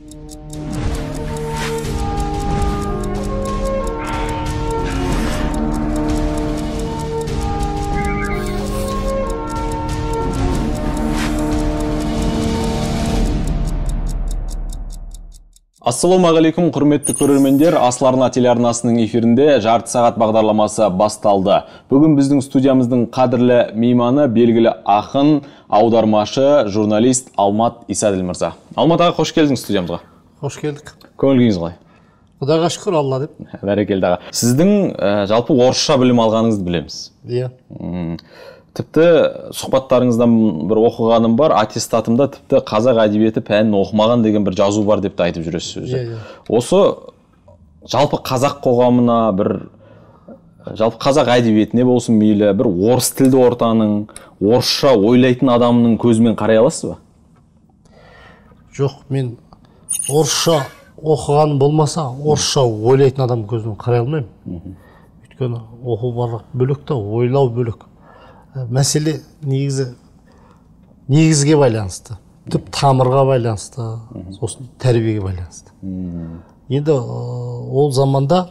Ассалаумағалейкум, құрметті көрермендер. Асыл арна телеарнасының эфирінде жарты сағат бағдарламасы басталды. Бүгін біздің студиямыздың қадірлі мейманы белгілі ақын, аудармашы, журналист Алмат Исаділ мырза. Алмат аға, қош келдіңіз студиямызға. Қош келдік. Көңіл-күйіңіз қалай? Құдайға шүкір, Алла деп. Бәрекелді аға. Сіздің жалпы орысша білім алғаныңызды білеміз. Иә. Тіпті сұхбаттарыңыздан бір оқығаным бар, аттестатымда тіпті қазақ әдебиеті пәнін оқымаған деген бір жазу бар деп те айтып жүресіз өзі. Осы жалпы қазақ қоғамына, жалпы қазақ әдебиетіне болсын мейлі, бір орыс тілді ортаның, орысша ойлайтын адамның көзімен қарай аласыз ба? Жоқ, мен орысша оқыған болмаса, орысша ойлайтын адам көзімен қарай алмаймын. Өйткені оқу барлық бөлек та, ойлау бөлек. Мәселе негізге байланысты, түп тамырға байланысты, сосын тәрбиеге байланысты. Енді ол заманда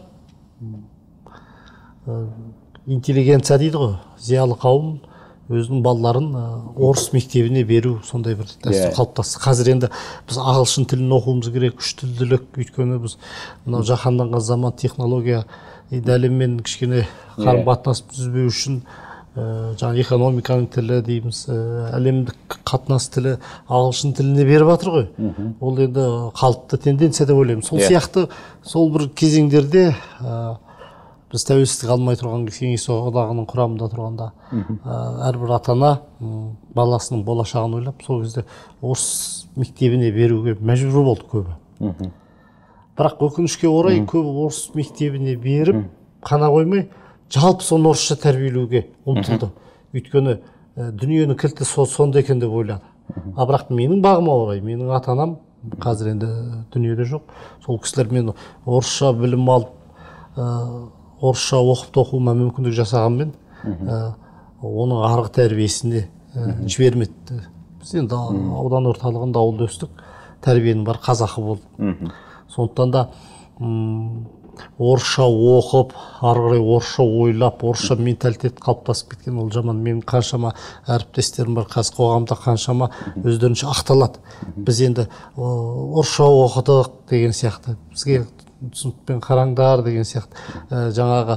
интеллигенция дейді ғой, зиялы қауым өзінің балаларын орыс мектебіне беру сондай бір дәстүр қалыптасты. Қазір енді біз ағылшын тілін оқуымыз керек, үш тілділік, өйткені біз мынау жаһанданған заман, технология әлеммен кішкене қарым-қатынас түзбеу үшін жаңа экономиканың тілі дейміз, әлемдік қатынас тілі ағылшын тіліне беріп жатыр ғой. Ол енді қалыпты тенденция деп ойлаймын. Сол сияқты сол бір кезеңдерде біз тәуелсіздік алмай тұрған кеңес одағының құрамында тұрғанда әрбір ата-ана баласының болашағын ойлап, сол кезде орыс мектебіне беруге мәжбүр болды көбі. Бірақ өкінішке орай көбі орыс мектебіне беріп қана қоймай, жалпы соны орысша тәрбиелеуге ұмтылды. Өйткені дүниенің кілті сонда екен деп ойлады. Бірақ менің бағыма орай, менің ата-анам қазір енді дүниеде жоқ. Сол кісілер мен орысша білім алып, орысша оқуыма мүмкіндік жасағанмен, оның арғы тәрбиесіне жібермеді. Біз енді аудан орталығында ауылда өстік, тәрбиенің бар қазақы болды. Сондықтан да орысша оқып, ары қарай орысша ойлап, орысша менталитет қалыптасып кеткен ол жаман. Менің қаншама әріптестерім бар, қазір қоғамда қаншама өздерінше ақталады. Біз енді орысша оқыдық деген сияқты, бізге түсінікпен қараңдар деген сияқты. Жаңағы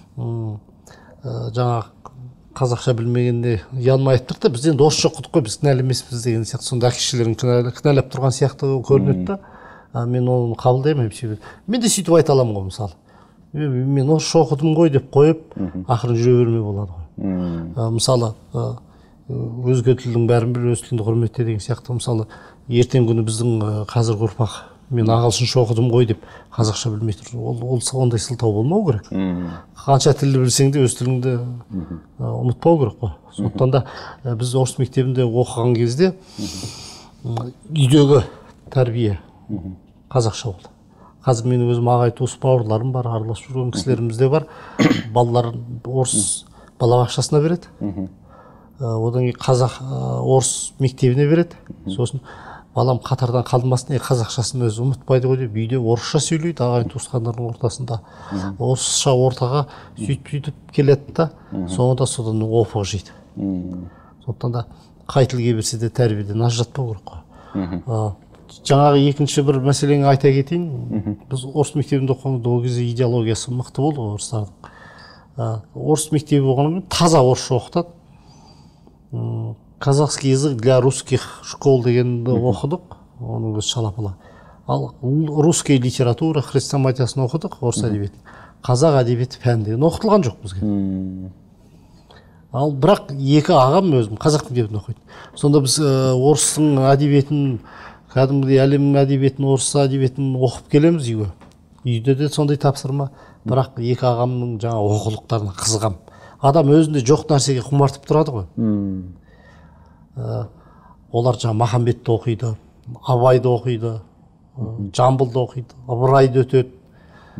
қазақша білмегенде ұялмай айттық та, біз енді орысша оқыдық қой, біз кінәлі емеспіз деген сияқты. Сонда әке-шешелерін кінәлап тұрған сияқты көрінеді да. Мен оны қабылдаймын. Мен де сөйтіп айта аламын ғой, мысалы. Мен орысша оқыдым ғой деп қойып, ақырын жүре бермей болады ғой. Мысалы, өзге тілдің бәрін біл, өз тілді құрметте деген сияқты. Мысалы, ертең күні біздің қазіргі ұрпақ, мен ағылшынша оқыдым ғой деп қазақша білмей тұр. Ол ондай сылтау болмау керек. Қанша тілді білсең де өз тіліңді ұмытпау керек қой. Сондықтан да біз орыс мектебінде оқыған кезде үйдегі тәрбие қазақша болды. Қазір менің өзім ағай туыс бауырларым бар, араласып жүрген кісілеріміз де бар. Балаларын орыс балабақшасына береді. Одан кейін орыс мектебіне береді. Сосын балам қатардан қалмасын, қазақшасын өзі ұмытпайды ғой деп үйде орысша сөйлейді, ағайын туысқандардың ортасында. Орысша ортаға сөйтіп келеді да, соңында содан опық жейді. Сондықтан да қай тілге берсе де тәрбиеден ажыратпау керек қой. Жаңағы екінші бір мәселені айта кетейін. Біз орыс мектебінде оқығанда ол кезде идеологиясы мықты болды орыстардың. Орыс мектебі болғанымен таза орысша оқытады. Казахский язык для русских школ дегенді оқыдық. Оның өзі шала-пала. Ал русский литература, хрестоматиясын оқыдық, орыс әдебиетін. Қазақ әдебиеті пән деген оқытылған жоқ бізге. Ал бірақ екі ағам өзім қазақ мектебінде оқиды. Сонда біз орыстың әдебиетін, кәдімгідей әлемнің әдебиетін, орыс әдебиетін оқып келеміз үйге. Үйде де сондай тапсырма. Бірақ екі ағамның жаңа оқулықтарына қызығам. Адам өзінде жоқ нәрсеге құмартып тұрады ғой. Олар жаңа Махамбетті оқиды, Абайды оқиды, Жамбылды оқиды, Ыбырайды өтеді.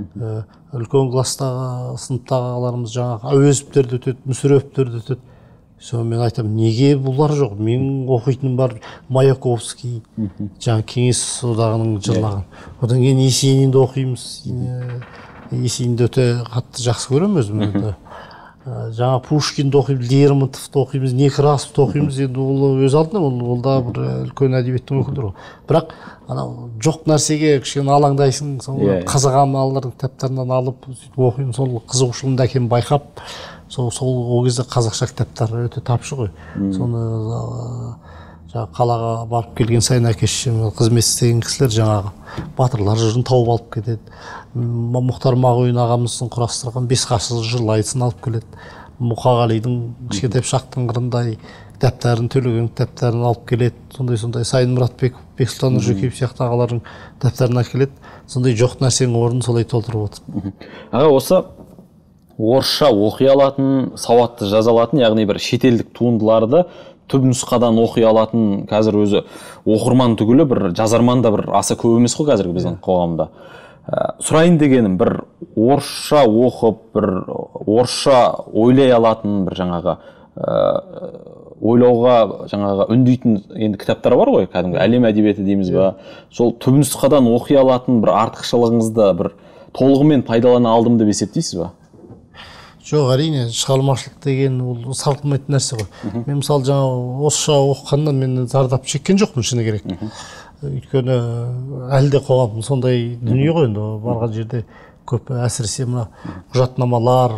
Үлкен класстағы сыныптағы ағаларымыз жаңағы Әуезовтерді өтеді, Мүсіреповтерді өтеді. Соны мен айтамын, неге бұлар жоқ? Менің оқитыным бар Маяковский, жаңа Кеңес одағының жырлаған. Одан кейін Есенинді оқимыз. Есенинді өте қатты жақсы көремін өзім. Жаңа Пушкинді оқимыз, Лермонтовты оқимыз, Некрасовты оқимыз. Енді ол өз алдына, ол да бір үлкен әдебиеттің өкілдері. Бірақ жоқ нәрсеге кішкене алаңдайсың, қазақ аналардың кітаптарынан алып оқимын, сол қызығушылығымды әкем байқап, сол ол кезде қазақша кітаптар өте тапшы ғой. Соны қалаға барып келген сайын әке-шешем қызмет істеген кісілер жаңағы батырлар жырын тауып алып кетеді. Мұхтар Мағауин ағамыздың құрастырған бес ғасыр жыр айтысын алып келеді. Мұқағалидың кішкентай пышақтың қырындай кітаптарын, Төлеген кітаптарын алып келеді. Сондай Сайын Мұратбеков, Бексұлтан Нұржекеев сияқты ағалардың кітаптарын әкеледі. Сондай жоқ нәрсенің орнын солай толтырып отыр. Аға, осы орысша оқи алатын, сауатты жаза алатын, яғни бір шетелдік туындыларды түп нұсқадан оқи алатын қазір өзі оқырман түгілі бір жазарман да бір аса көп емес қой қазіргі біздің қоғамда. Сұрайын дегенім, бір орысша оқып, бір орысша ойлай алатын бір жаңағы ойлауға жаңағы үндейтін енді кітаптар бар ғой, кәдімгі әлем әдебиеті дейміз ба, сол түп нұсқадан оқи алатын бір артықшылығыңызды бір толығымен пайдалана алдым деп есептейсіз ба? Жоқ, әрине, шығармашылық деген ол сарқылмайтын нәрсе ғой. Мен мысалы жаңа орысша оқығаннан мен зардап шеккен жоқпын, шыны керек. Өйткені әлі де қоғам сондай дүние ғой, енді барған жерде көп әсіресе мына құжатнамалар,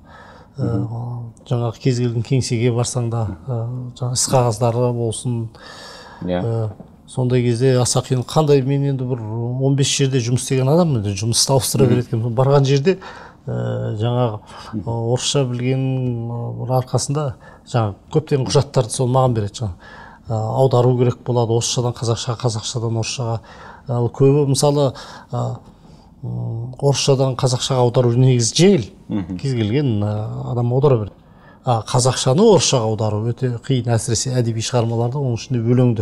жаңағы кез келген кеңсеге барсаң да, жаңа іс қағаздары болсын. Сондай кезде аса қиын. Қандай мен енді бір 15 жерде жұмыс істеген адаммын, жұмысты ауыстыра береді. Барған жерде жаңағы орысша білген арқасында жаңағы көптеген құжаттарды сол маған береді. Жаңа аудару керек болады, орысшадан қазақшаға, қазақшадан орысшаға. Көбі мысалы орысшадан қазақшаға аудару негізі жеңіл. Кез келген адам аудара береді. Қазақшаны орысшаға аудару өте қиын, әсіресе әдеби шығармаларды, оның ішінде өлеңді.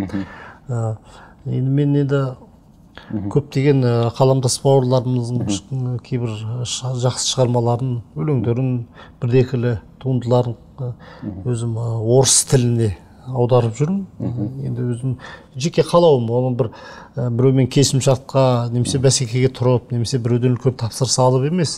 Енді мен енді көптеген қаламдас бауырларымыздың кейбір жақсы шығармаларын, өлеңдерін, бірдекілі туындыларын өзім орыс тіліне аударып жүрмін. Енді өзім жеке қалауым, оның біреумен келісімшартқа, немесе бәсекеге тұрып, немесе біреуден үлкен тапсырыс алып емес.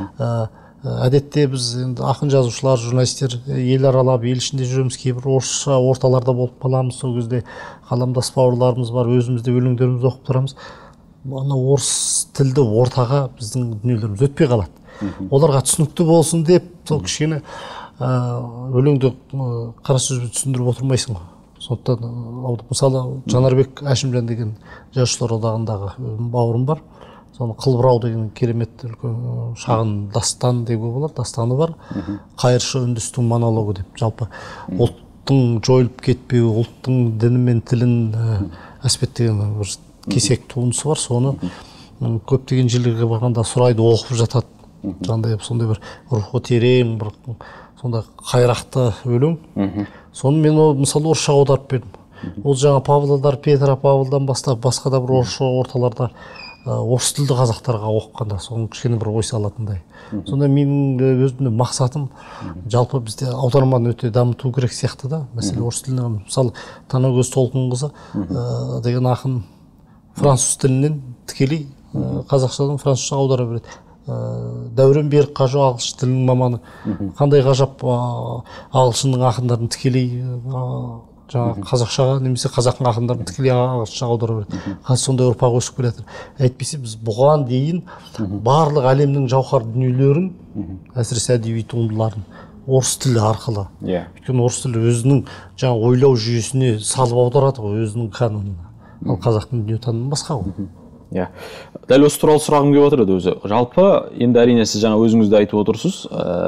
Әдетте біз енді ақын жазушылар, журналистер ел аралап, ел ішінде жүреміз, кейбір орысша орталарда болып қаламыз. Сол кезде қаламдас бауырларымыз бар, өзімізде өлеңдерімізді оқып тұрамыз. Ана орыс тілді ортаға біздің дүниелеріміз өтпей қалады. Оларға түсінікті болсын деп, сол кішкене өлеңді қара сөзбен түсіндіріп отырмайсың ғой. Сондықтан мысалы Жанарбек Әшімжан деген жазушылар одағындағы бауырым бар. Соны Қылбырау деген керемет үлкен шағын дастан деуге болады, дастаны бар. Қайыршы үндістің монологы деп. Жалпы ұлттың жойылып кетпеуі, ұлттың діні мен тілін әспеттеген бір кесек туындысы бар. Соны көптеген жерлерге барғанда сұрайды, оқып жатады. Сондай бір рухы терең, бір сондай қайрақты өлең. Соны мен мысалы орысша аударып бердім. Ол жаңа Павлодар, Петропавлдан бастап басқа да бір орысша орталарда орыс тілді қазақтарға оқығанда соны кішкене бір ой салатындай. Сонда менің өзімде мақсатым жалпы бізде аударманы өте дамыту керек сияқты да. Мәселе орыс тіліне, мысалы Танагөз Толқынқызы деген ақын француз тілінен тікелей қазақшадан французша аудара береді. Дәурен Берік Қажы ағылшын тілінің маманы. Қандай ғажап ағылшынның ақындарын тікелей жаңағы қазақшаға, немесе қазақтың ақындарын тікелей ағылшынша аудара береді. Қазір сондай ұрпақ өсіп келе жатыр. Әйтпесе біз бұған дейін барлық әлемнің жауһар дүниелерін, әсіресе әдеби туындыларын орыс тілі арқылы. Өйткені орыс тілі өзінің жаңа ойлау жүйесіне салып аударады ғой, өзінің канонына. Ал қазақтың дүниетанымы басқа ғой. Дәл осы туралы сұрағым келіп отыр еді өзі. Жалпы енді әрине сіз жаңа өзіңіз де айтып отырсыз,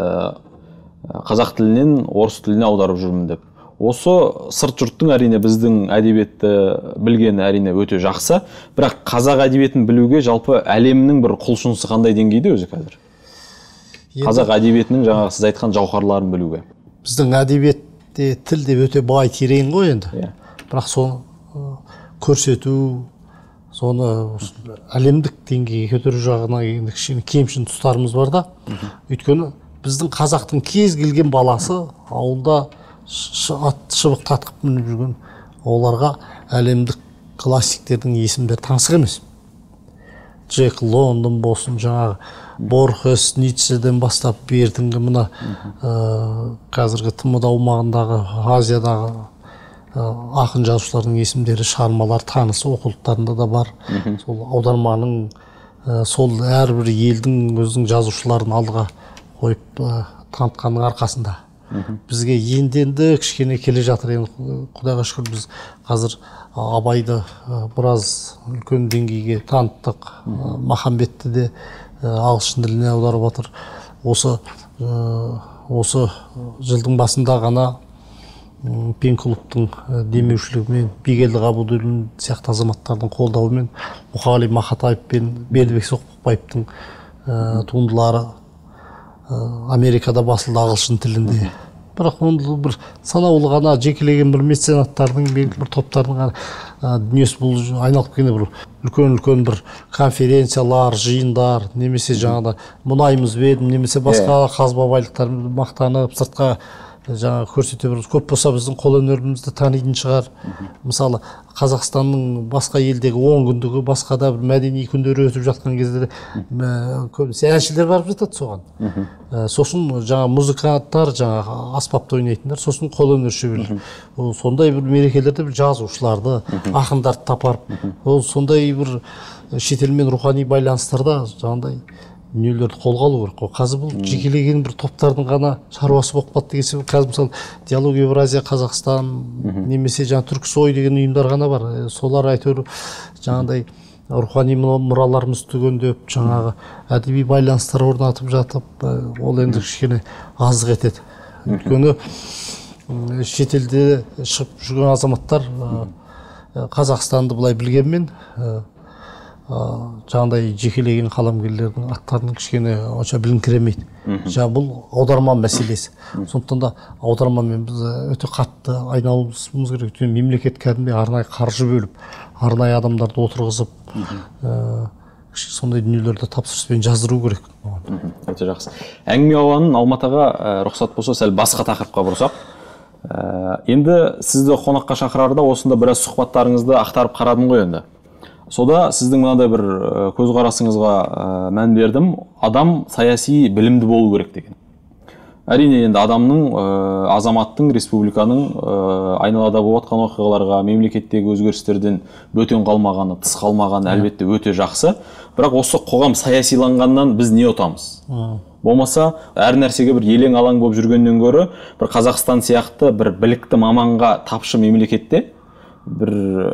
қазақ тілінен орыс тіліне аударып жүрмін деп. Осы сырт жұрттың әрине біздің әдебиетті білгені әрине өте жақсы, бірақ қазақ әдебиетін білуге жалпы әлемнің бір құлшынысы қандай деңгейде өзі қазір? Қазақ әдебиетінің жаңағы сіз айтқан жауһарларын білуге. Біздің әдебиетте тіл де өте бай, терең ғой енді. Бірақ соны көрсету, соны әлемдік деңгейге көтеру жағына кішкене кемшін тұстарымыз бар да. Өйткені біздің қазақтың кез келген баласы ауылда шыбық татқып мініп жүрген, оларға әлемдік классиктердің есімдері таңсық емес. Джек Лондон болсын, жаңағы Борхес, Ниццеден бастап бертінгі мына қазіргі тмд аумағындағы Азиядағы ақын жазушылардың есімдері, шығармалар танысы оқулықтарында да бар. Сол аударманың сол әрбір елдің өзінің жазушыларын алдыға қойып танытқанның арқасында бізге енді кішкене келе жатыр. Енді Құдайға шүкір біз қазір Абайды біраз үлкен деңгейге таныттық. Махамбетті де ағылшын тіліне аударып жатыр. Осы жылдың басында ғана Пен-клубтың демеушілігімен, Бигелді Ғабдуллин сияқты азаматтардың қолдауымен Мұқағали Мақатаев пен Бердібек Соқпақбаевтың туындылары Америкада басылды ағылшын тілінде. Бірақ оны бір санаулы ғана жекелеген бір меценаттардың, белгілі бір топтардың ғана дүниесі бұл айналып келгенде бір үлкен бір конференциялар, жиындар, немесе жаңағыда мұнайымызбен, немесе басқа қазба байлықтармен мақтанып, сыртқа жаңа көрсете береміз. Көп болса біздің қолөнерімізді танитын шығар. Мысалы Қазақстанның басқа елдегі 10 күндігі, басқа да бір мәдени күндері өтіп жатқан кезде көбінесе әншілер барып жатады соған. Сосын жаңа музыканттар, жаңа аспапта ойнайтындар, сосын қолөнер шеберлер. Сондай бір мерекелерде бір жазушыларды, ақындарды тапарып, сондай бір шетелмен рухани байланыстарда жаңағыдай дүниелерді қолға алу керек қой. Қазір бұл жекелеген бір топтардың ғана шаруасы болып қалды деген себеп. Қазір мысалы Диалог Евразия Қазақстан, немесе жаңа Түрксой деген ұйымдар ғана бар. Солар әйтеуір жаңағыдай рухани мұраларымыз түгендеп, жаңағы әдеби байланыстар орнатып жатып, ол енді кішкене аздық етеді. Өйткені шетелде шығып жүрген азаматтар Қазақстанды былай білгенмен жаңағыдай жекелеген қаламгерлердің аттарын кішкене онша біліңкіремейді. Жаңа бұл аударма мәселесі. Сондықтан да аудармамен біз өте қатты айналысуымыз керек. Өйткені мемлекет кәдімгідей арнайы қаржы бөліп, арнайы адамдарды отырғызып, сондай дүниелерді тапсырыспен жаздыру керек. Өте жақсы. Әңгіме ауанын Алматыға рұқсат болса сәл басқа тақырыпқа бұрсақ. Енді сізді қонаққа шақырарда осында біраз сұхбаттарыңызды ақтарып қарадым ғой енді. Сода сіздің мынандай бір көзқарасыңызға мән бердім. Адам саяси білімді болу керек деген. Әрине енді адамның, азаматтың, республиканың айналада болып жатқан оқиғаларға, мемлекеттегі өзгерістерден бөтен қалмағаны, тыс қалмағаны әлбетте өте жақсы. Бірақ осы қоғам саясиланғаннан біз не ұтамыз? Болмаса, әр нәрсеге бір елең алаң болып жүргеннен гөрі, бір Қазақстан сияқты бір білікті маманға тапшы мемлекетте бір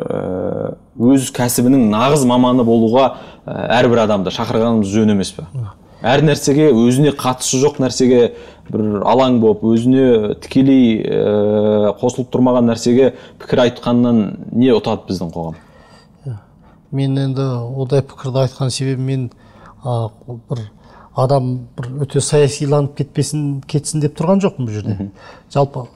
өз кәсібінің нағыз маманы болуға әрбір адамды шақырғанымыз жөн емес пе? Әр нәрсеге өзіне қатысы жоқ нәрсеге бір алаң болып, өзіне тікелей қосылып тұрмаған нәрсеге пікір айтқаннан не ұтады біздің қоғам? Мен енді одай пікірді айтқан себебім мен бір адам бір өте саясиланып кетсін деп тұрған жоқпын бұл жерде. Жалпы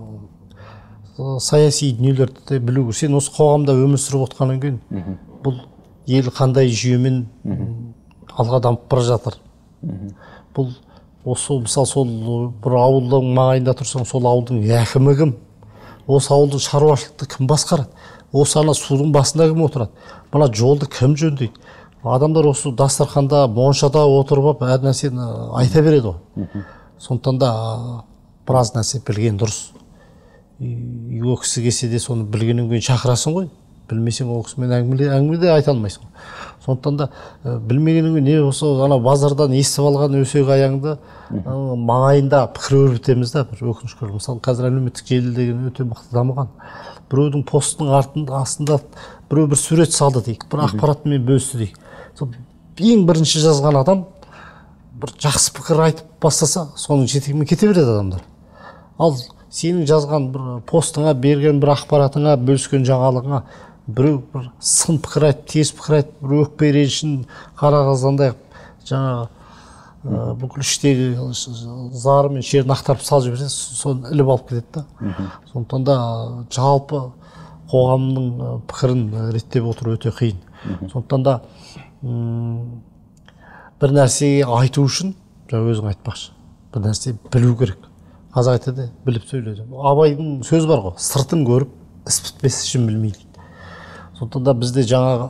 саяси дүниелерді білу. Сен осы қоғамда өмір сүріп отқаннан кейін бұл ел қандай жүйемен алға дамып бара жатыр. Бұл осы мысалы сол бір ауылдың маңайында тұрсаң, сол ауылдың әкімі кім? Осы ауылдың шаруашылықты кім басқарады? Осы ана судың басында кім отырады? Мына жолды кім жөндейді? Адамдар осы дастарханда, моншада отырып әр нәрсені айта береді ғой. Сондықтан да біраз нәрсе білген дұрыс. Үйге кісі келсе де соны білгеннен кейін шақырасың ғой. Білмесең ол кісімен әңгімеде айта алмайсың. Сондықтан да білмегеннен кейін не осы ана базардан естіп алған өсек аяңды маңайында пікір өрбітеміз да, бір өкінішке. Мысалы қазір әлеуметтік желі деген өте мықты дамыған. Біреудің постының астында біреу бір сурет салды дейік, бір ақпаратымен бөлісті дейік. Ең бірінші жазған адам бір жақсы пікір айтып бастаса, соның жетегімен кете береді адамдар. Ал сенің жазған бір постыңа, берген бір ақпаратыңа, бөліскен жаңалығыңа біреу бір сын пікір айтып, теріс пікір айтып, бір өкпе ренішін қара қазандай жаңағы бүкіл іштегі зары мен шерін ақтарып салып жіберсе, соны іліп алып кетеді да. Сондықтан да жалпы қоғамның пікірін реттеп отыру өте қиын. Сондықтан да бір нәрсеге айту үшін, жаңа өзің айтпақшы, бір нәрсе білу керек. Қазақ айтады, біліп сөйледі. Абайдың сөзі бар ғой, сыртын көріп, іс бітпес ішін білмей дейді. Сондықтан да бізде жаңағы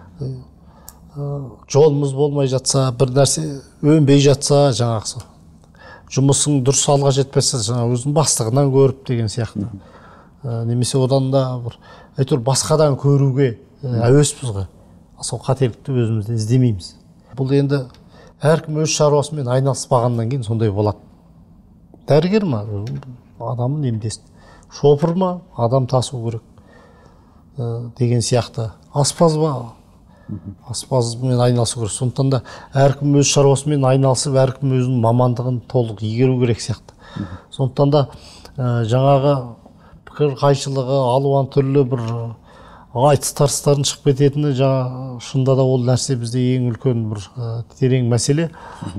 жолымыз болмай жатса, бір нәрсе өнбей жатса, жаңағы жұмысың дұрыс алға жетпесе, жаңағы өзің бастығынан көріп деген сияқты. Немесе одан да бір әйтеуір басқадан көруге әуеспіз ғой. Сол қателікті өзімізде іздемейміз. Бұл енді әркім өз шаруасымен айналыспағаннан кейін сондай болады. Дәрігер ма, адамын емдесін. Шопыр ма, адам тасу керек деген сияқты. Аспаз ба, аспазмен айналысу керек. Сондықтан да әркім өз шаруасымен айналысып, әркім өзінің мамандығын толық игеру керек сияқты. Сондықтан да жаңағы пікір қайшылығы, алуан түрлі бір айтыс тартыстардың шығып кететіні, жаңа шынында да ол нәрсе бізде ең үлкен бір терең мәселе.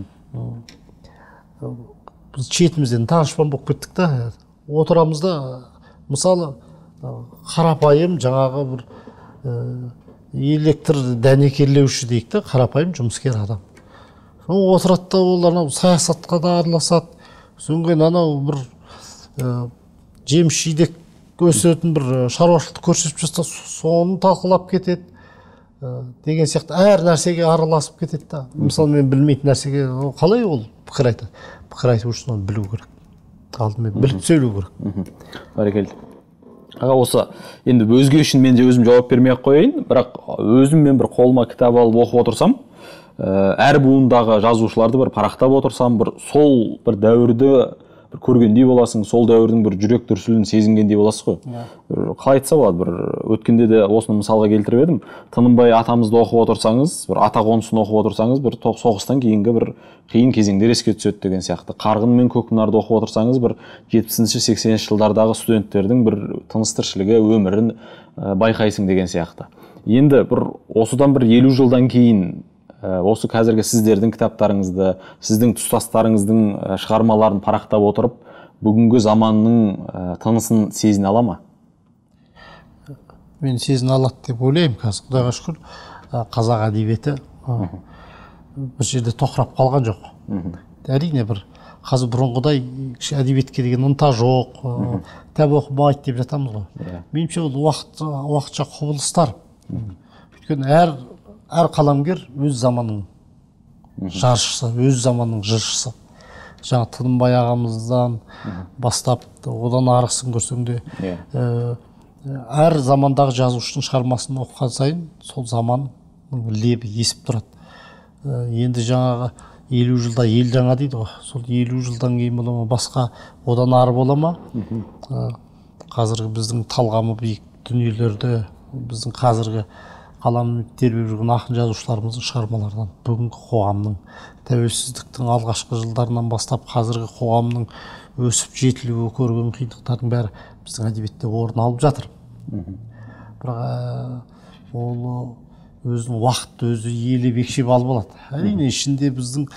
Біз шетімізден данышпан болып кеттік та, отырамыз да, мысалы қарапайым жаңағы бір электр дәнекерлеуші дейік та, қарапайым жұмыскер адам. Сол отырады да, олар саясатқа да араласады. Содан кейін анау бір жеміс жидек өсіретін бір шаруашылықты көрсетіп жатса, соны талқылап кетеді деген сияқты әр нәрсеге араласып кетеді да. Мысалы мен білмейтін нәрсеге қалай ол пікір айтады? Пікір айту үшін оны білу керек. Алдымен біліп сөйлеу керек. Бәрекелді. Аға, осы енді өзге үшін мен де өзім жауап бермей-ақ қояйын, бірақ өзім мен бір қолыма кітап алып оқып отырсам, әр буындағы жазушыларды бір парақтап отырсам, бір сол бір дәуірді бір көргендей боласың, сол дәуірдің бір жүрек дүрсілін сезінгендей боласыз ғой. Қалай айтса болады, бір өткенде де осыны мысалға келтіріп едім. Тынымбай атамызды оқып отырсаңыз, бір ата қонысын оқып отырсаңыз, бір соғыстан кейінгі бір қиын кезеңдер еске түседі деген сияқты. Қарғын мен Көкмұнарды оқып отырсаңыз, бір 70-80 жылдардағы студенттердің бір тыныс тіршілігі, өмірін байқайсың деген сияқты. Енді бір осыдан бір 50 жылдан кейін осы қазіргі сіздердің кітаптарыңызды, сіздің тұстастарыңыздың шығармаларын парақтап отырып, бүгінгі заманның тынысын сезіне ала ма? Мен сезіне алады деп ойлаймын. Қазір Құдайға шүкір, қазақ әдебиеті бір жерде тоқырап қалған жоқ. Әрине бір қазір бұрынғыдай әдебиетке деген ынта жоқ, кітап оқымайды деп жатамыз ғой. Меніңше ол уақытша құбылыстар. Өйткені әр қаламгер өз заманның жаршысы, өз заманның жыршысы. Жаңа Тынымбай ағамыздан бастап, одан арғысын көрсең де, әр замандағы жазушының шығармасын оқыған сайын сол заманның лебі есіп тұрады. Енді жаңағы 50 жылда ел жаңа дейді ғой. Сол 50 жылдан кейін бола ма, басқа одан ары бола ма? Қазіргі біздің талғамы биік дүниелерді, біздің қазіргі қаламын тербеп жүрген ақын жазушыларымыздың шығармаларынан бүгінгі қоғамның тәуелсіздіктің алғашқы жылдарынан бастап қазіргі қоғамның өсіп жетілуі, көрген қиындықтардың бәрі біздің әдебиетте орын алып жатыр. Бірақ ол өзінің уақытты өзі елеп екшеп алып алады. Әрине ішінде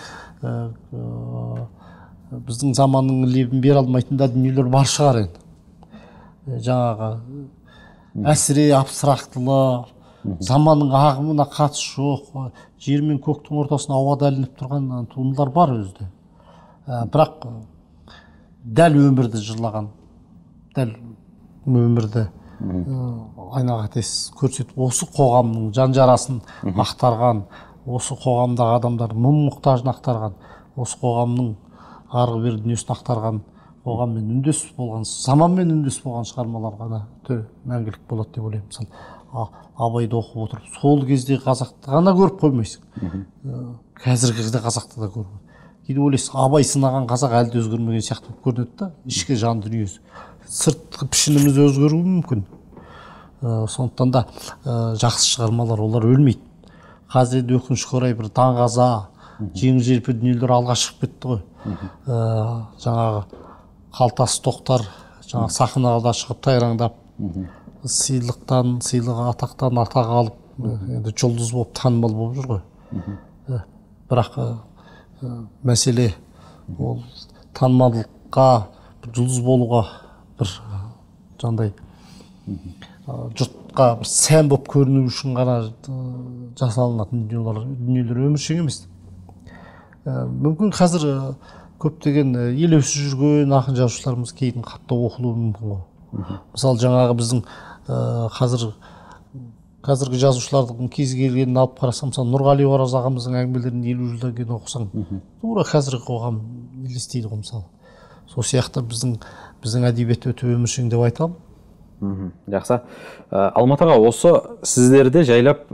біздің заманның лебін бере алмайтын да дүниелер бар шығар енді. Жаңағы әсіре абстрактылы, заманның ағымына қатысы жоқ, жер мен көктің ортасына ауада ілініп тұрған туындылар бар өзде. Бірақ дәл өмірді жырлаған, дәл өмірді айнаға тес көрсетіп, осы қоғамның жан жарасын ақтарған, осы қоғамдағы адамдар мұң мұқтажын ақтарған, осы қоғамның арғы бер дүниесін ақтарған, қоғаммен үндес болған, заманмен үндес болған шығармалар ғана мәңгілік болады деп ойлаймын. Мысалы, Абайды оқып отырып, сол кезде қазақты ғана көріп қоймайсың. Қазіргі кезде қазақты да көріп. Кейде ойлайсың, Абай сынаған қазақ әлі де өзгермеген сияқты көрінеді да, ішкі жан дүниесі. Сыртқы пішініміз өзгеруі мүмкін. Сондықтан да жақсы шығармалар олар өлмейді. Қазір енді өкінішке орай бір даңғаза, жеңіл-желпі дүниелер алға шығып кетті ғой. Жаңағы қалтасы тоқтар, жаңағы сахнаға шығып тайраңдап, сыйлықтан, сыйлығы атақтан атақ алып, енді жұлдыз болып танымал болып жүр ғой. Бірақ мәселе ол танымалдыққа, жұлдыз болуға бір жандай жұртқа бір сән болып көріну үшін ғана жасалынатын дүниелер өміршең емес. Мүмкін қазір көптеген елеусіз жүрген ақын жазушыларымыз кейін қатты оқылуы мүмкін ғой. Мысалы жаңағы біздің қазіргі жазушылардың кез келгенін алып қарасам, мысалы Нұрғали Ораз ағамыздың әңгімелерін 50 жылдан кейін оқысаң, тура қазіргі қоғам елестейді ғой мысалы. Сол сияқты біздің әдебиет өте өміршең деп айтамын. Жақсы. Алматыға осы сіздерде жайлап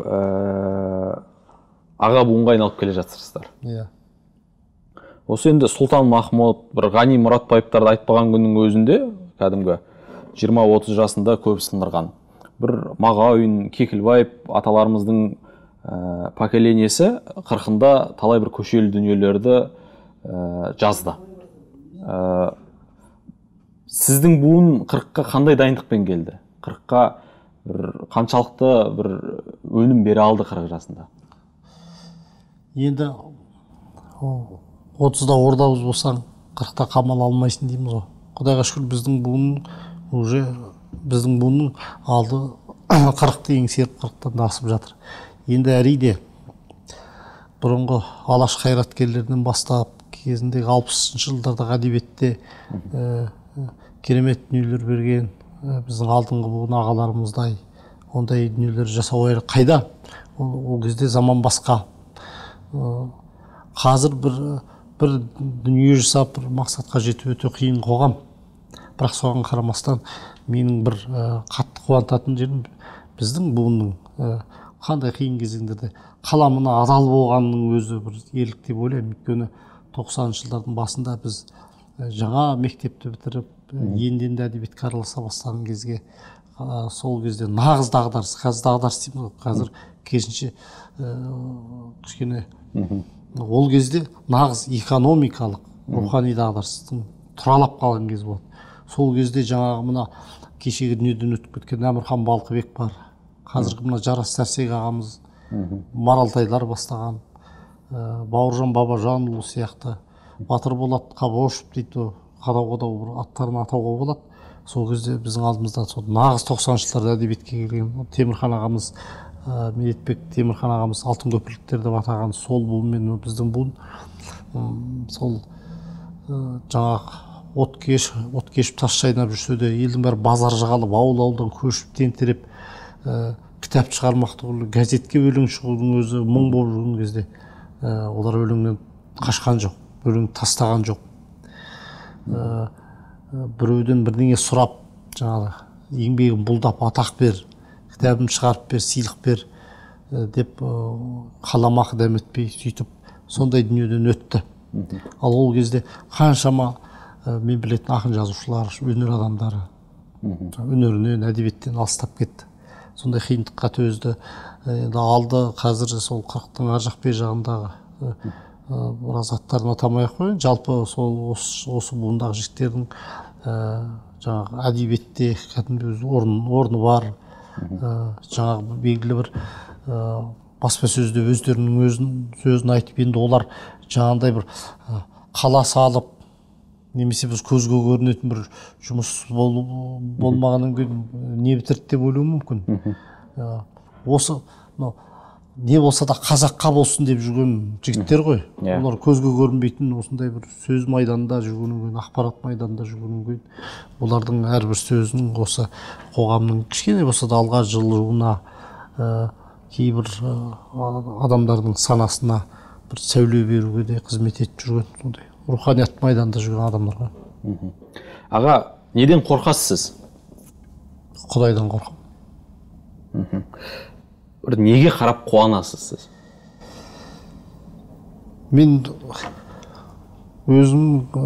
аға буынға айналып келе жатсыздар. Иә. Осы енді Сұлтан Махмұт, бір Ғани Мұратбаевтарды айтпаған күннің өзінде, кәдімгі 20-30 жасында көп сындырған. Бір Мағауин, Кекілбаев аталарымыздың поколениясы 40-ында талай бір көшелі дүниелерді жазды. Сіздің буын 40-қа қандай дайындықпен келді? 40-қа қаншалықты бір өнім бере алды 40 жасында? Енді 30-да ордабыз болсаң, 40-та қамал алмайсың дейміз ғой. Құдайға шүкір біздің буынның алды 40-ты еңсеріп 40-тан асып жатыр. Енді әрине бұрынғы алаш қайраткерлерінен бастап кезіндегі 60-шы жылдардағы әдебиетте керемет дүниелер берген біздің алдыңғы буын ағаларымыздай ондай дүниелер жасау қайда? Ол кезде заман басқа. Қазір бір дүние жасап, бір мақсатқа жету өте қиын қоғам. Бірақ соған қарамастан менің бір қатты қуантатын жерім біздің буынның қандай қиын кезеңдерде қаламына адал болғанның өзі бір ерлік деп ойлаймын. Өйткені 90-шы жылдардың басында біз жаңа мектепті бітіріп, енді әдебиетке араласа бастаған кезге сол кезде нағыз дағдарыс, қазір дағдарыс дейміз ғой, қазір керісінше кішкене ол кезде нағыз экономикалық рухани дағдарыстың тұралап қалған кез болады. Сол кезде жаңағы мына кешегі дүниеден өтіп кеткен Әмірхан Балқыбек бар. Қазіргі мына Жарас Сәрсек ағамыз, Маралтайлар бастаған, Бауыржан Бабажанұлы сияқты, Батыр Болат Қабошев дейді, қадау-қадау бір аттарын атауға болады. Сол кезде біздің алдымызда нағыз 90-шы жылдарда әдебиетке келген Темірхан ағамыз, Медетбек Темірхан ағамыз алтын көпірліктер деп атаған сол буын мен біздің буын сол жаңағы от кешіп тас шайнап жүрсе де елдің бәрі базар жағалап ауыл-ауылдан көшіп тентіреп кітап шығармақ түгілі газетке өлең шығудың өзі мұң болып жүрген кезде олар өлеңнен қашқан жоқ, өлең тастаған жоқ. Біреуден бірдеңе сұрап, жаңағы еңбегін бұлдап атақ бер, кітабын шығарып бер, сыйлық бер деп қаламақы дәметпей сөйтіп сондай дүниеден өтті. Ал ол кезде қаншама мен білетін ақын жазушылар, өнер адамдары өнерінен, әдебиеттен алыстап кетті. Сондай қиындыққа төзді. Алды қазір сол 40-тың ар жақ бер жағындағы біраз аттарын атамай-ақ қояйын. Жалпы сол осы буындағы жігіттердің жаңағы әдебиетте кәдімгі орны бар. Жаңағы белгілі бір баспасөзде өздерінің сөзін айтып, енді олар жаңағындай бір қала салып, немесе біз көзге көрінетін бір жұмыс болмағаннан кейін не бітірді деп ойлауы мүмкін. Осы не болса да қазаққа болсын деп жүрген жігіттер ғой. Олар көзге көрінбейтін осындай бір сөз майданында жүргеннен кейін, ақпарат майданында жүргеннен кейін, олардың әрбір сөзінің осы қоғамның кішкене болса да алға жылжуына, кейбір адамдардың санасына бір сәуле беруге де қызмет етіп жүрген сондай руханият майданда жүрген адамдар ғой. Аға, неден қорқасыз? Құдайдан қорқамын. Бір неге қарап қуанасыз сіз? Мен өзім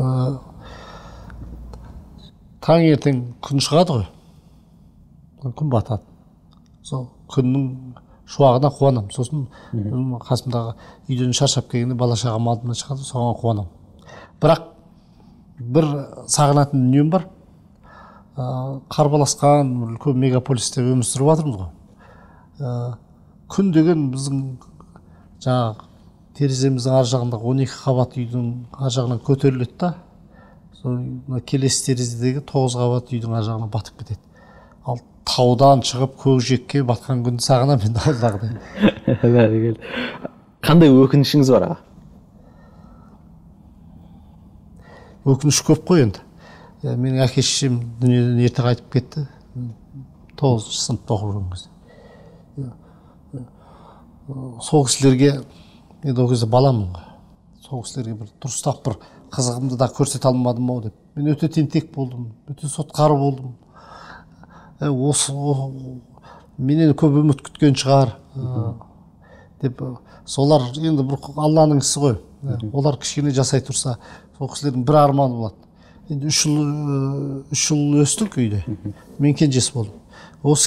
таңертең күн шығады ғой, күн батады. Сол күннің шуағына қуанам. Сосын қасымдағы үйден шаршап келгенде бала-шағам алдымнан шығады, соған қуанам. Бірақ бір сағынатын дүнием бар. Қарбаласқан үлкен мегаполисте өмір сүріп жатырмыз ғой. Күн деген біздің жаңағы тереземіздің ар жағындағы 12 қабат үйдің ар жағынан көтеріледі да, келесі терезедегі 9 қабат үйдің ар жағына батып кетеді. Ал таудан шығып көкжиекке батқан күнді сағынам мен алдағыдай. Қандай өкінішіңіз бар аға? өкініш көп қой енді. Менің әке шешем дүниеден ерте қайтып кетті, 9-шы сыныпта оқып жүрген кезде. Сол кісілерге, енді ол кезде баламын ғой, сол кісілерге бір дұрыстап бір қызығымды да көрсете алмадым ау деп. Мен өте тентек болдым, өте сотқар болдым. Менен көп үміт күткен шығар деп. Солар енді бір Алланың ісі ғой. Олар кішкене жасай тұрса, сол кісілердің бір арманы болады. Енді 3 жыл өстік үйде. Мен кенжесі болдым. Осы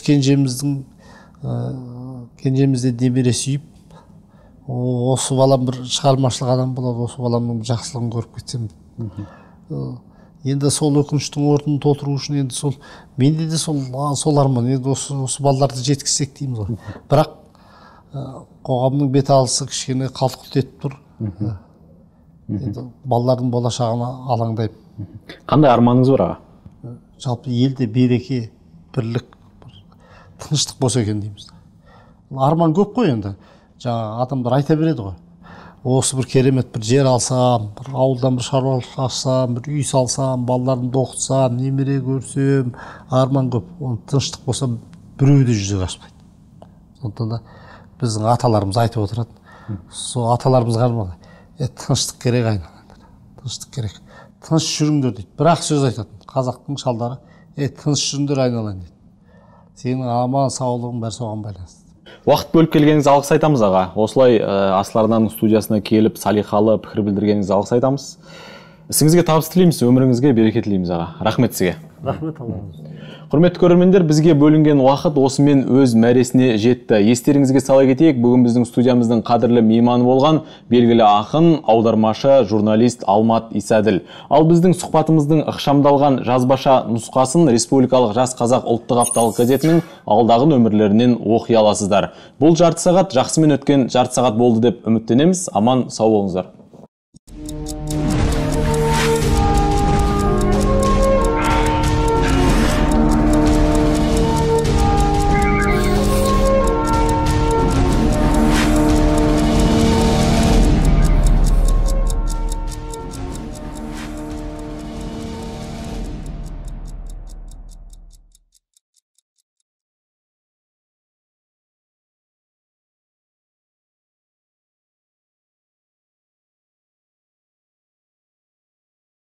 кенжемізде немере сүйіп, осы балам бір шығармашылық адам болады, осы баламның жақсылығын көріп кетсем. Енді сол өкініштің орнын толтыру үшін енді сол менде де сол арман. Енді осы балаларды жеткізсек дейміз ғой. Бірақ қоғамның бет алысы кішкене қалт-құлт етіп тұр. Енді балалардың болашағына алаңдаймын. Қандай арманыңыз бар аға? Жалпы елде береке, бірлік, тыныштық болса екен дейміз. Арман көп қой енді. Жаңа адамдар айта береді ғой. Осы бір керемет бір жер алсам, бір ауылдан бір шаруашылық ашсам, бір үй салсам, балаларымды оқытсам, немере көрсем, арман көп. Оны тыныштық болса біреу де жүзеге аспайды. Сондықтан да біздің аталарымыз айтып отырады. Сол аталарымызға арман. Тыныштық керек айналайындар. Тыныштық керек. Тыныш жүріңдер дейді. Бірақ сөз айтатын қазақтың шалдары, тыныш жүріңдер айналайын дейді. Сенің аман саулығың бәрі соған байланысты. Уақыт бөліп келгеніңізге алғыс айтамыз аға. Осылай Асыл Арнаның студиясына келіп, салиқалы пікір білдіргеніңізге алғыс айтамыз. Ісіңізге табыс тілейміз, өміріңізге береке тілейміз аға. Рахмет сізге. Рахмет Аллаға. Құрметті көрермендер, бізге бөлінген уақыт осымен өз мәресіне жетті. Естеріңізге сала кетейік, бүгін біздің студиямыздың қадірлі мейманы болған белгілі ақын, аудармашы, журналист Алмат Исаділ. Ал біздің сұхбатымыздың ықшамдалған жазбаша нұсқасын Республикалық Жас Қазақ ұлттық апталық газетінің алдағы нөмірлерінен оқи аласыздар. Бұл жарты сағат жақсымен өткен жарты сағат болды деп үміттенеміз. Аман сау болыңыздар.